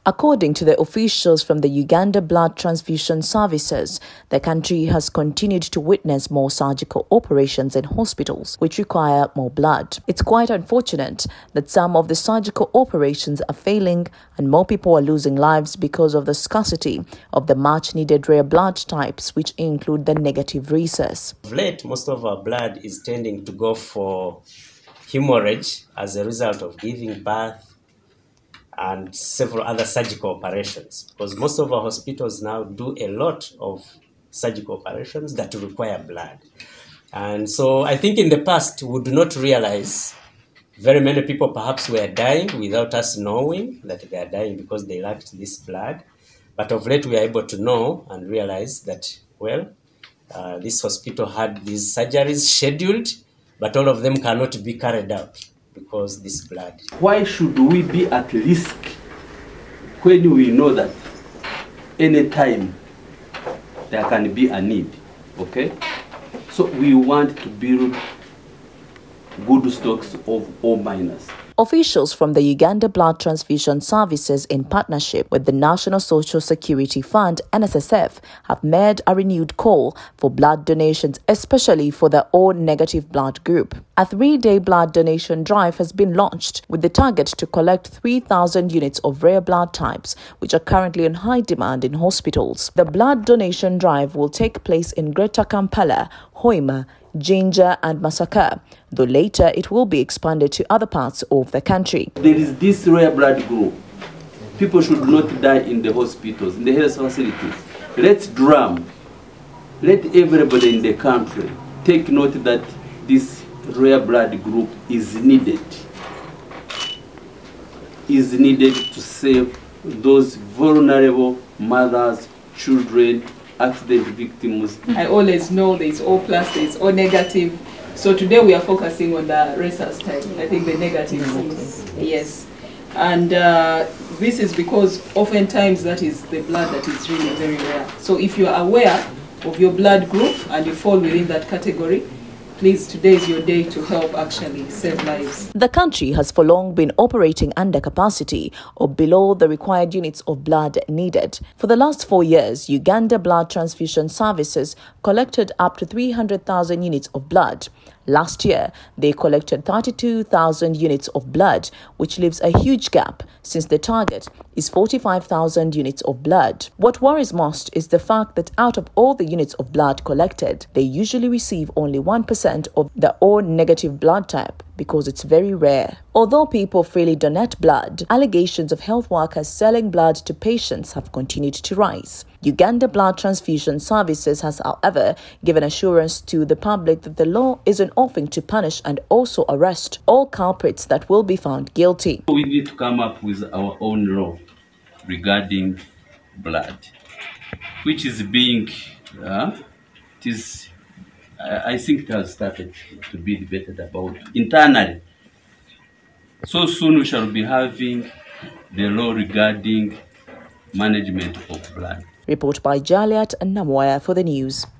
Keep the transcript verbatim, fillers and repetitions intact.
According to the officials from the Uganda Blood Transfusion Services, the country has continued to witness more surgical operations in hospitals which require more blood. It's quite unfortunate that some of the surgical operations are failing and more people are losing lives because of the scarcity of the much-needed rare blood types, which include the negative rhesus. Of late, most of our blood is tending to go for hemorrhage as a result of giving birth and several other surgical operations, because most of our hospitals now do a lot of surgical operations that require blood. And so I think in the past we do not realize very many people perhaps were dying without us knowing that they are dying because they lacked this blood. But of late we are able to know and realize that, well, uh, this hospital had these surgeries scheduled, but all of them cannot be carried out because this blood. Why should we be at risk when we know that any time there can be a need? Okay? So we want to build good stocks of ore miners. Officials from the Uganda Blood Transfusion Services, in partnership with the National Social Security Fund (N S S F), have made a renewed call for blood donations, especially for the O-negative blood group. A three-day blood donation drive has been launched with the target to collect three thousand units of rare blood types, which are currently in high demand in hospitals. The blood donation drive will take place in Greater Kampala, Hoima, Jinja and Masaka, though later it will be expanded to other parts of the country. There is this rare blood group. People should not die in the hospitals, in the health facilities. Let's drum. Let everybody in the country take note that this rare blood group is needed. Is needed to save those vulnerable mothers, children, accident victims. I always know there's O plus, there's O negative. So today we are focusing on the rhesus type. I think the negative is, yes. And uh, this is because oftentimes that is the blood that is really very rare. So if you are aware of your blood group and you fall within that category, please, today is your day to help actually save lives. The country has for long been operating under capacity or below the required units of blood needed. For the last four years, Uganda Blood Transfusion Services collected up to three hundred thousand units of blood. Last year, they collected thirty-two thousand units of blood, which leaves a huge gap since the target is forty-five thousand units of blood. What worries most is the fact that out of all the units of blood collected, they usually receive only one percent of the O-negative blood type because it's very rare. Although people freely donate blood, allegations of health workers selling blood to patients have continued to rise. Uganda Blood Transfusion Services has, however, given assurance to the public that the law is an offering to punish and also arrest all culprits that will be found guilty. We need to come up with our own law regarding blood, which is being, uh, it is, I think it has started to be debated about internally. So soon we shall be having the law regarding management of blood. Report by Jaliat and Namoya for the news.